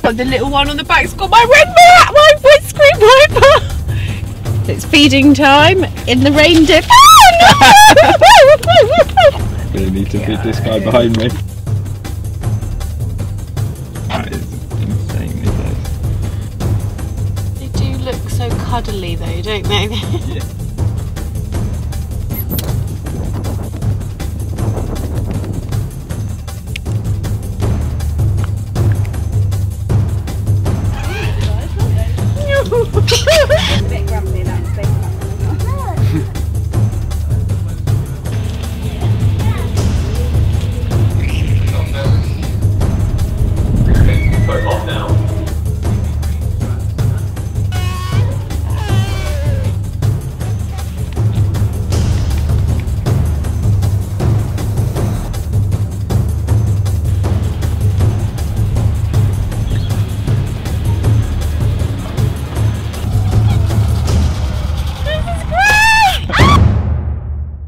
The little one on the back's got my red mat, my windscreen wiper. It's feeding time in the rain dip. Really need to feed this guy behind me. That is insanely close. They do look so cuddly though, don't they? Yeah.